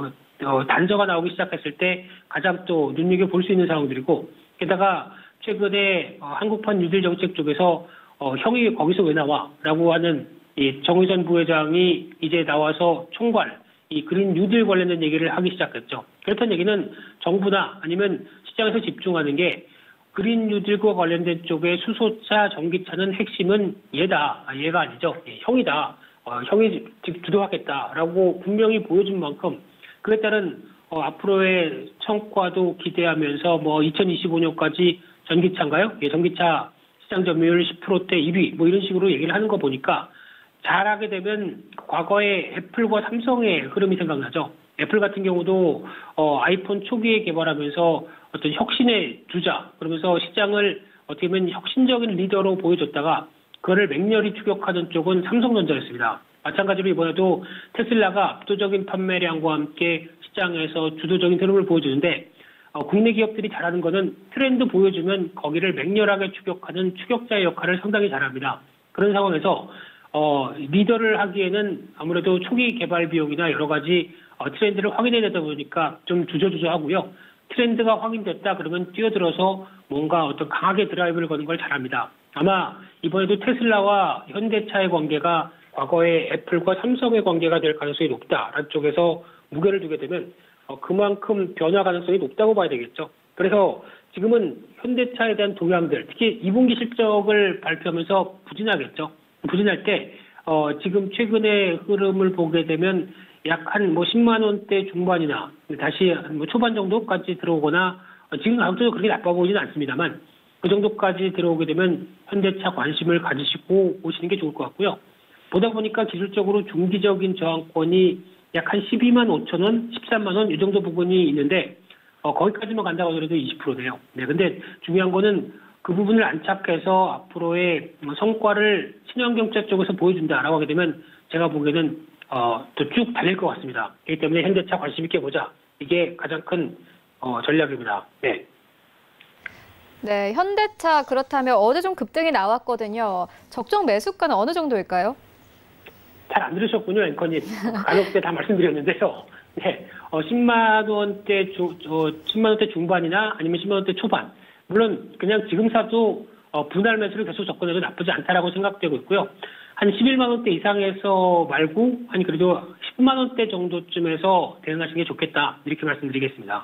단서가 나오기 시작했을 때 가장 또 눈여겨볼 수 있는 상황들이고, 게다가 최근에 한국판 뉴딜 정책 쪽에서 형이 거기서 왜 나와? 라고 하는 이 정의선 부회장이 이제 나와서 총괄 이 그린 뉴딜 관련된 얘기를 하기 시작했죠. 그렇다는 얘기는 정부나 아니면 시장에서 집중하는 게 그린 뉴딜과 관련된 쪽에 수소차, 전기차는 핵심은 얘다. 얘가 아니죠. 형이다. 형이 주도하겠다라고 분명히 보여준 만큼 그에 따른 앞으로의 성과도 기대하면서 뭐 2025년까지 전기차인가요? 예, 전기차 시장 점유율 10%대 2위 뭐 이런 식으로 얘기를 하는 거 보니까 잘하게 되면 과거에 애플과 삼성의 흐름이 생각나죠. 애플 같은 경우도 아이폰 초기에 개발하면서 어떤 혁신의 주자, 그러면서 시장을 어떻게 보면 혁신적인 리더로 보여줬다가 그거를 맹렬히 추격하는 쪽은 삼성전자였습니다. 마찬가지로 이번에도 테슬라가 압도적인 판매량과 함께 시장에서 주도적인 흐름을 보여주는데 국내 기업들이 잘하는 거는 트렌드 보여주면 거기를 맹렬하게 추격하는 추격자의 역할을 상당히 잘합니다. 그런 상황에서 리더를 하기에는 아무래도 초기 개발 비용이나 여러 가지 트렌드를 확인해야 되다 보니까 좀 주저주저하고요. 트렌드가 확인됐다 그러면 뛰어들어서 뭔가 어떤 강하게 드라이브를 거는 걸 잘합니다. 아마 이번에도 테슬라와 현대차의 관계가 과거의 애플과 삼성의 관계가 될 가능성이 높다라는 쪽에서 무게를 두게 되면 그만큼 변화 가능성이 높다고 봐야 되겠죠. 그래서 지금은 현대차에 대한 동향들, 특히 2분기 실적을 발표하면서 부진하겠죠. 부진할 때 지금 최근의 흐름을 보게 되면 약 한 10만 원대 중반이나 다시 초반 정도까지 들어오거나 지금 가격도 그렇게 나빠 보이진 않습니다만 그 정도까지 들어오게 되면 현대차 관심을 가지시고 오시는 게 좋을 것 같고요. 보다 보니까 기술적으로 중기적인 저항권이 약 한 12만 5천 원, 13만 원 이 정도 부분이 있는데 거기까지만 간다고 하더라도 20%네요. 네, 근데 중요한 거는 그 부분을 안착해서 앞으로의 성과를 친환경차 쪽에서 보여준다라고 하게 되면 제가 보기에는 또 쭉 달릴 것 같습니다. 그렇기 때문에 현대차 관심 있게 보자. 이게 가장 큰 전략입니다. 네. 네, 현대차 그렇다면 어제 좀 급등이 나왔거든요. 적정 매수가는 어느 정도일까요? 잘 안 들으셨군요, 앵커님. 가격대 다 말씀드렸는데요. 네, 10만 원대 10만 원대 중반이나 아니면 10만 원대 초반. 물론 그냥 지금 사도 분할 매수를 계속 접근해도 나쁘지 않다라고 생각되고 있고요. 한 11만 원대 이상에서 말고 한 그래도 10만 원대 정도쯤에서 대응하시는 게 좋겠다. 이렇게 말씀드리겠습니다.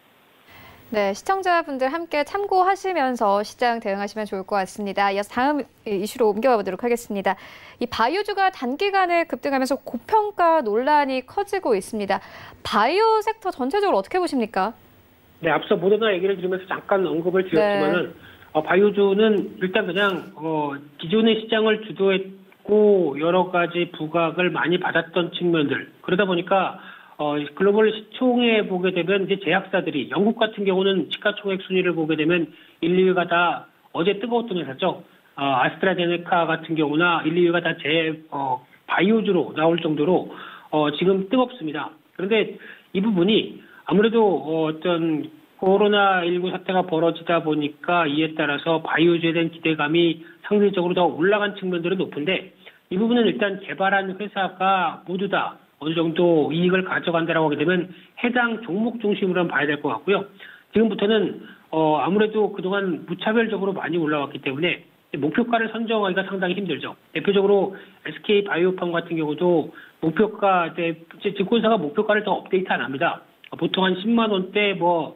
네, 시청자분들 함께 참고하시면서 시장 대응하시면 좋을 것 같습니다. 이어서 다음 이슈로 옮겨가 보도록 하겠습니다. 이 바이오주가 단기간에 급등하면서 고평가 논란이 커지고 있습니다. 바이오 섹터 전체적으로 어떻게 보십니까? 네, 앞서 모더나 얘기를 들으면서 잠깐 언급을 드렸지만은 바이오주는 일단 그냥 기존의 시장을 주도했고 여러 가지 부각을 많이 받았던 측면들, 그러다 보니까 글로벌 시총에 보게 되면 이제 제약사들이 영국 같은 경우는 시가총액 순위를 보게 되면 1, 2위가 다 어제 뜨거웠던 회사죠. 아스트라제네카 같은 경우나 1, 2위가 다 바이오주로 나올 정도로 지금 뜨겁습니다. 그런데 이 부분이 아무래도 어떤 코로나19 사태가 벌어지다 보니까 이에 따라서 바이오주에 대한 기대감이 상대적으로 더 올라간 측면들은 높은데 이 부분은 일단 개발한 회사가 모두 다 어느 정도 이익을 가져간다라고 하게 되면 해당 종목 중심으로 봐야 될 것 같고요. 지금부터는 아무래도 그동안 무차별적으로 많이 올라왔기 때문에 목표가를 선정하기가 상당히 힘들죠. 대표적으로 SK바이오팜 같은 경우도 목표가, 증권사가 목표가를 더 업데이트 안 합니다. 보통 한 10만 원대,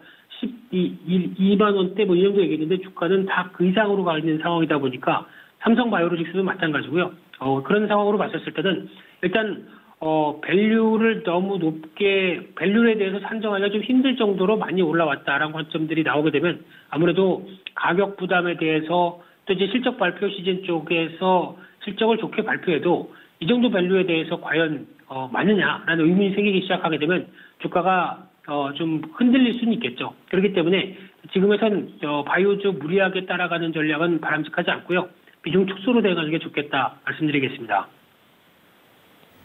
2만 원대 이 정도 얘기했는데 주가는 다 그 이상으로 가 있는 상황이다 보니까 삼성바이오로직스도 마찬가지고요. 그런 상황으로 봤었을 때는 일단 밸류를 너무 높게, 밸류에 대해서 산정하기가 좀 힘들 정도로 많이 올라왔다라는 관점들이 나오게 되면 아무래도 가격 부담에 대해서 또 이제 실적 발표 시즌 쪽에서 실적을 좋게 발표해도 이 정도 밸류에 대해서 과연 맞느냐라는 의문이 생기기 시작하게 되면 주가가 좀 흔들릴 수는 있겠죠. 그렇기 때문에 지금에선 바이오주 무리하게 따라가는 전략은 바람직하지 않고요. 비중 축소로 대응하는 게 좋겠다 말씀드리겠습니다.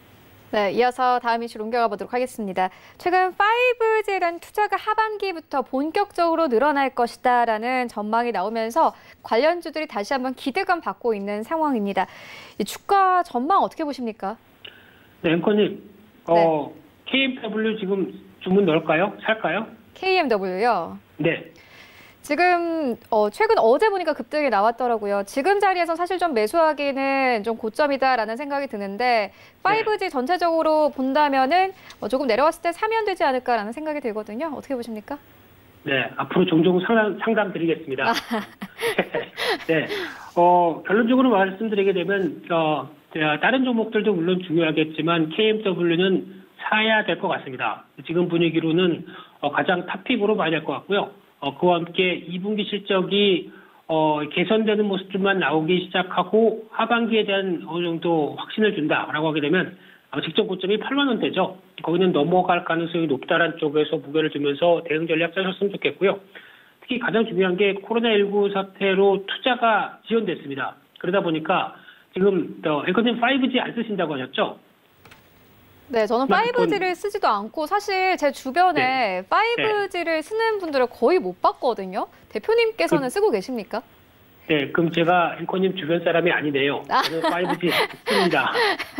네, 이어서 다음 이슈로 옮겨가 보도록 하겠습니다. 최근 5G에 대한 투자가 하반기부터 본격적으로 늘어날 것이다라는 전망이 나오면서 관련주들이 다시 한번 기대감 받고 있는 상황입니다. 이 주가 전망 어떻게 보십니까? 네, 앵커님. KMW 지금 주문 넣을까요? 살까요? KMW요? 네. 지금 최근 어제 보니까 급등이 나왔더라고요. 지금 자리에서 사실 좀 매수하기는 좀 고점이다라는 생각이 드는데 5G 전체적으로 본다면은 조금 내려왔을 때 사면 되지 않을까라는 생각이 들거든요. 어떻게 보십니까? 네, 앞으로 종종 상담 드리겠습니다. 네, 결론적으로 말씀드리게 되면 다른 종목들도 물론 중요하겠지만 KMW는 사야 될 것 같습니다. 지금 분위기로는 가장 탑픽으로 봐야 될 것 같고요. 그와 함께 2분기 실적이 개선되는 모습들만 나오기 시작하고 하반기에 대한 어느 정도 확신을 준다라고 하게 되면 직전 고점이 8만 원대죠. 거기는 넘어갈 가능성이 높다는 쪽에서 무게를 두면서 대응 전략 짜셨으면 좋겠고요. 특히 가장 중요한 게 코로나19 사태로 투자가 지연됐습니다. 그러다 보니까 지금 앵커님 5G 안 쓰신다고 하셨죠? 네, 저는 5G를 쓰지도 않고 sa실 제 주변에 5G를 쓰는 분들을 거의 못 봤거든요. 대표님께서는 쓰고 계십니까? 네, 그럼 제가 앵커님 주변 사람이 아니네요. 저는 5G 씁니다.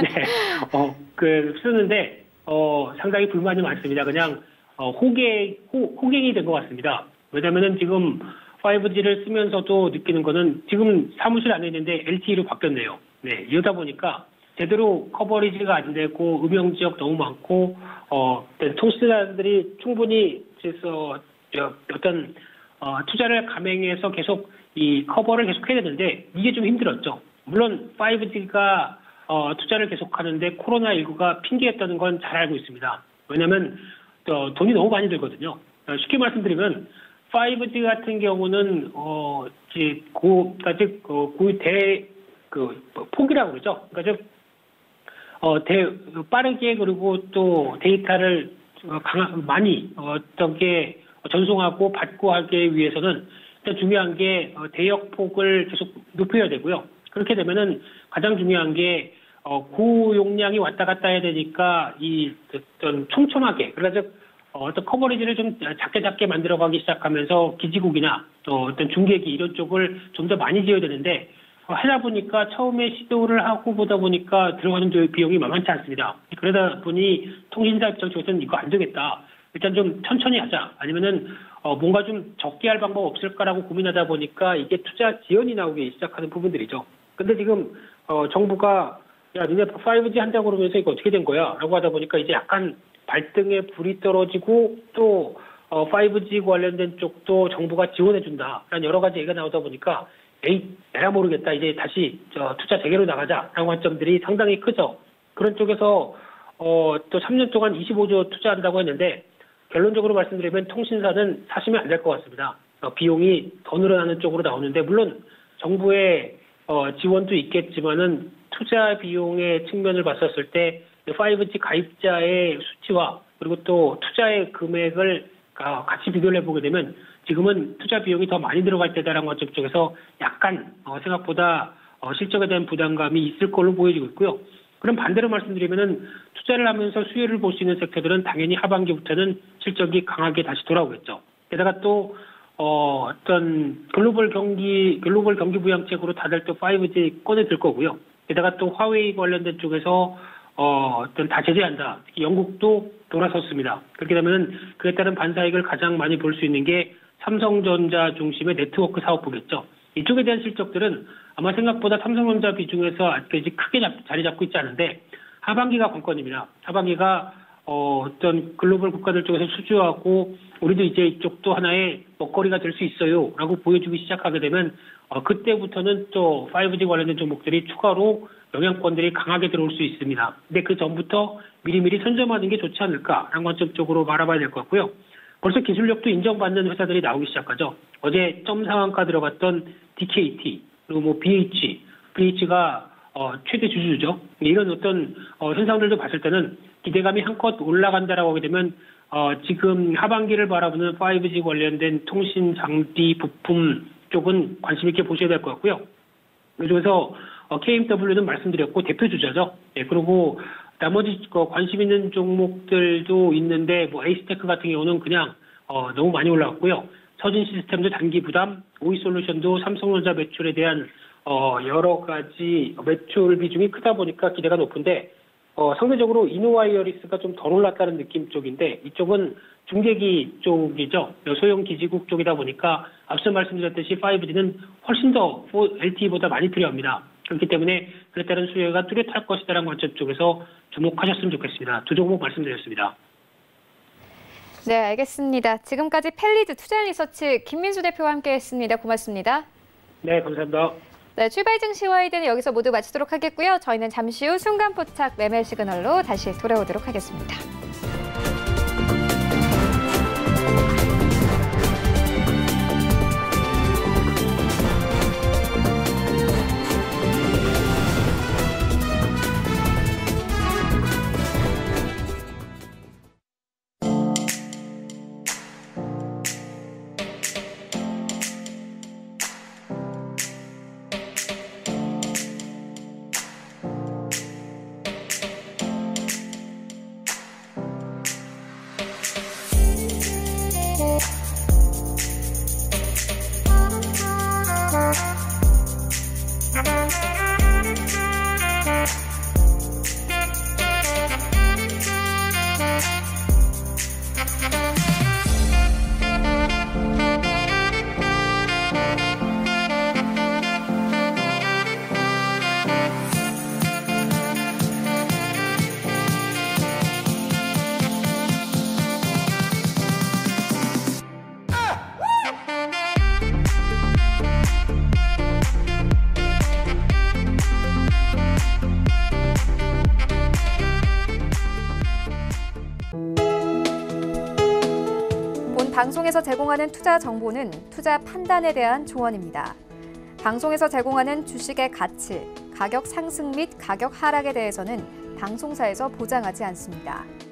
네, 쓰는데 상당히 불만이 많습니다. 그냥 호갱이 된 것 같습니다. 왜냐면은 지금 5G를 쓰면서도 느끼는 거는 지금 사무실 안에 있는데 LTE로 바뀌었네요. 네, 이러다 보니까 제대로 커버리지가 안 되고 음영 지역 너무 많고 통신사들이 충분히 어떤 투자를 감행해서 계속 이 커버를 계속 해야 되는데 이게 좀 힘들었죠. 물론 5G가 투자를 계속하는데 코로나19가 핑계였다는 건 잘 알고 있습니다. 왜냐하면 돈이 너무 많이 들거든요. 쉽게 말씀드리면 5G 같은 경우는 폭이라고 그러죠. 그러니까 빠르게 그리고 또 데이터를 많이 전송하고 받고 하기 위해서는 일단 중요한 게 대역폭을 계속 높여야 되고요. 그렇게 되면은 가장 중요한 게 고용량이 왔다 갔다 해야 되니까 어떤 촘촘하게 그러니까 어떤 커버리지를 좀 작게 만들어가기 시작하면서 기지국이나 어떤 중계기 이런 쪽을 좀 더 많이 지어야 되는데 하다 보니까 처음에 시도를 하고 보다 보니까 들어가는 비용이 만만치 않습니다. 그러다 보니 통신사 입장 쪽에서는 이거 안 되겠다. 일단 좀 천천히 하자. 아니면은 뭔가 좀 적게 할 방법 없을까라고 고민하다 보니까 이게 투자 지연이 나오기 시작하는 부분들이죠. 근데 지금 정부가 야 니네 5G 한다고 그러면서 이거 어떻게 된 거야? 라고 하다 보니까 이제 약간 발등에 불이 떨어지고 또 5G 관련된 쪽도 정부가 지원해준다. 라는 여러 가지 얘기가 나오다 보니까 에라 모르겠다. 이제 다시 투자 재개로 나가자라고 한 점들이 상당히 크죠. 그런 쪽에서 또 3년 동안 25조 투자한다고 했는데 결론적으로 말씀드리면 통신사는 사시면 안 될 것 같습니다. 비용이 더 늘어나는 쪽으로 나오는데 물론 정부의 지원도 있겠지만은 투자 비용의 측면을 봤었을 때 5G 가입자의 수치와 그리고 또 투자의 금액을 같이 비교를 해보게 되면 지금은 투자 비용이 더 많이 들어갈 때다라는 것 쪽에서 약간 생각보다 실적에 대한 부담감이 있을 걸로 보여지고 있고요. 그럼 반대로 말씀드리면은 투자를 하면서 수혜를 볼 수 있는 섹터들은 당연히 하반기부터는 실적이 강하게 다시 돌아오겠죠. 게다가 또 어떤 글로벌 경기 부양책으로 다들 또 5G 꺼내들 거고요. 게다가 또 화웨이 관련된 쪽에서 어떤 다 제재한다. 특히 영국도 돌아섰습니다. 그렇게 되면 그에 따른 반사이익을 가장 많이 볼 수 있는 게 삼성전자 중심의 네트워크 사업부겠죠. 이쪽에 대한 실적들은 아마 생각보다 삼성전자 비중에서 아직까지 크게 자리 잡고 있지 않은데 하반기가 관건입니다. 하반기가 어떤 글로벌 국가들 쪽에서 수주하고 우리도 이제 이쪽도 하나의 먹거리가 될 수 있어요 라고 보여주기 시작하게 되면 그때부터는 또 5G 관련된 종목들이 추가로 영향권들이 강하게 들어올 수 있습니다. 근데 그 전부터 미리미리 선점하는 게 좋지 않을까라는 관점 쪽으로 바라봐야 될 것 같고요. 벌써 기술력도 인정받는 회사들이 나오기 시작하죠. 어제 점상한가 들어갔던 DKT 그리고 BH가 최대 주주죠. 이런 어떤 현상들도 봤을 때는 기대감이 한껏 올라간다라고 하게 되면 지금 하반기를 바라보는 5G 관련된 통신 장비 부품 쪽은 관심 있게 보셔야 될 것 같고요. 그래서 KMW는 말씀드렸고 대표 주자죠. 예, 그리고 나머지 관심 있는 종목들도 있는데 뭐 에이스테크 같은 경우는 그냥 너무 많이 올라왔고요. 서진 시스템도 단기 부담, 오이솔루션도 삼성전자 매출에 대한 여러 가지 매출 비중이 크다 보니까 기대가 높은데 상대적으로 이노와이어리스가 좀 덜 올랐다는 느낌 쪽인데 이쪽은 중계기 쪽이죠. 소형 기지국 쪽이다 보니까 앞서 말씀드렸듯이 5G는 훨씬 더 LTE보다 많이 필요합니다. 그렇기 때문에 그에 따른 수요가 뚜렷할 것이다라는 관점 쪽에서 주목하셨으면 좋겠습니다. 두 종목 말씀드렸습니다. 네, 알겠습니다. 지금까지 펠리드 투자리서치 김민수 대표와 함께했습니다. 고맙습니다. 네, 감사합니다. 네, 출발 증시 와이드는 여기서 모두 마치도록 하겠고요. 저희는 잠시 후 순간 포착 매매 시그널로 다시 돌아오도록 하겠습니다. 방송에서 제공하는 투자 정보는 투자 판단에 대한 조언입니다. 방송에서 제공하는 주식의 가치, 가격 상승 및 가격 하락에 대해서는 방송사에서 보장하지 않습니다.